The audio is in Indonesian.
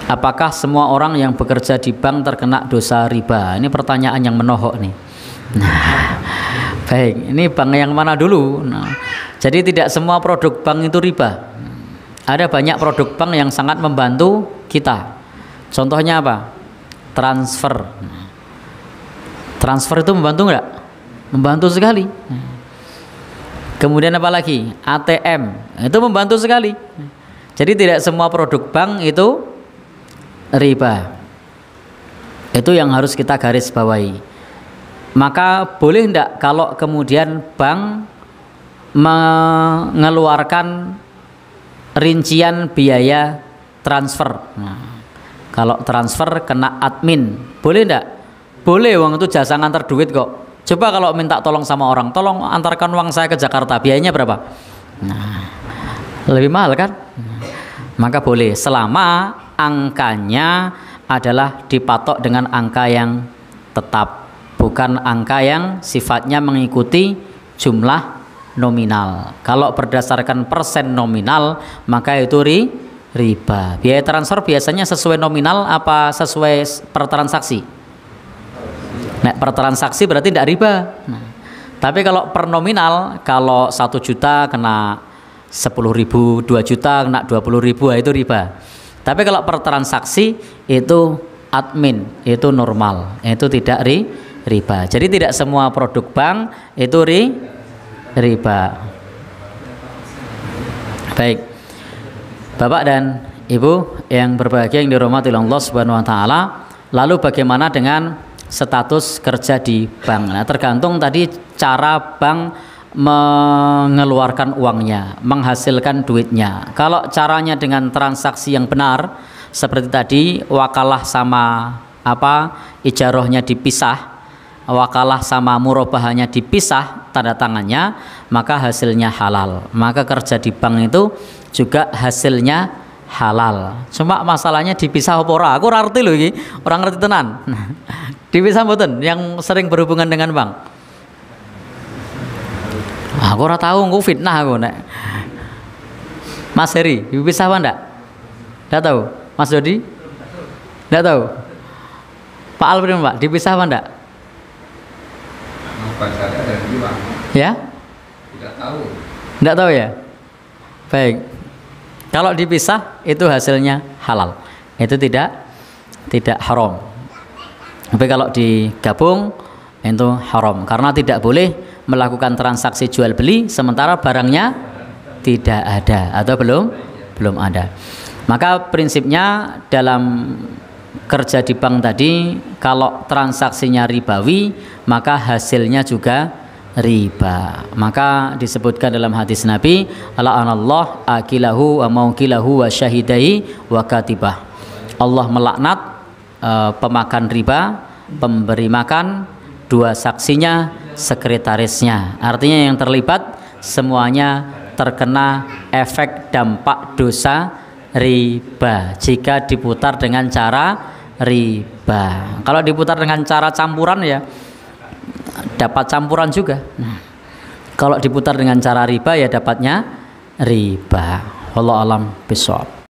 Apakah semua orang yang bekerja di bank terkena dosa riba? Ini pertanyaan yang menohok nih. Nah, baik, ini bank yang mana dulu? Nah, jadi tidak semua produk bank itu riba. Ada banyak produk bank yang sangat membantu kita. Contohnya apa? Transfer. Transfer itu membantu enggak? Membantu sekali. Kemudian apa lagi? ATM. Itu membantu sekali. Jadi tidak semua produk bank itu riba. Itu yang harus kita garis bawahi. Maka boleh enggak kalau kemudian bank mengeluarkan rincian biaya transfer? Nah, kalau transfer kena admin, boleh enggak? Boleh, uang itu jasa ngantar duit kok. Coba kalau minta tolong sama orang, tolong antarkan uang saya ke Jakarta, biayanya berapa? Nah, lebih mahal kan? Maka boleh, selama angkanya adalah dipatok dengan angka yang tetap, bukan angka yang sifatnya mengikuti jumlah nominal. Kalau berdasarkan persen nominal, maka itu riba. Biaya transfer biasanya sesuai nominal apa sesuai per transaksi? Nah, per transaksi berarti tidak riba. Nah, tapi kalau per nominal, kalau 1 juta kena 10.000, 2 juta kena 20.000, itu riba. Tapi kalau per transaksi itu admin, itu normal, itu tidak riba. Jadi tidak semua produk bank itu riba. Baik, Bapak dan Ibu yang berbahagia yang dirahmati Allah Subhanahu wa taala, lalu bagaimana dengan status kerja di bank? Nah, tergantung tadi cara bank mengeluarkan uangnya, menghasilkan duitnya. Kalau caranya dengan transaksi yang benar, seperti tadi wakalah sama ijarohnya dipisah, wakalah sama murabahanya dipisah tanda tangannya, maka hasilnya halal. Maka kerja di bank itu juga hasilnya halal. Cuma masalahnya dipisah apa ora? Aku ora ngerti lho iki, ora ngerti tenan. Dipisah mboten yang sering berhubungan dengan bank? Aku ora tahu, aku fitnah aku nek. Mas Heri, dipisah apa ndak? Ndak tahu. Mas Dodi? Ndak tahu. Pak Alvin, Pak, dipisah apa ndak? Ya? Tidak tahu. Ndak tahu ya? Baik. Kalau dipisah itu hasilnya halal. Itu tidak haram. Tapi kalau digabung itu haram, karena tidak boleh melakukan transaksi jual beli sementara barangnya tidak ada atau belum ada. Maka prinsipnya dalam kerja di bank tadi, kalau transaksinya ribawi maka hasilnya juga riba. Maka disebutkan dalam hadis Nabi, la'anallahu akilahu wa maukilahu wa syahidai wa katibah. Allah melaknat pemakan riba, pemberi makan, dua saksinya, sekretarisnya. Artinya yang terlibat semuanya terkena efek dampak dosa riba jika diputar dengan cara riba. Kalau diputar dengan cara campuran ya dapat campuran juga. Nah, kalau diputar dengan cara riba ya dapatnya riba. Wallahu alam bishawab.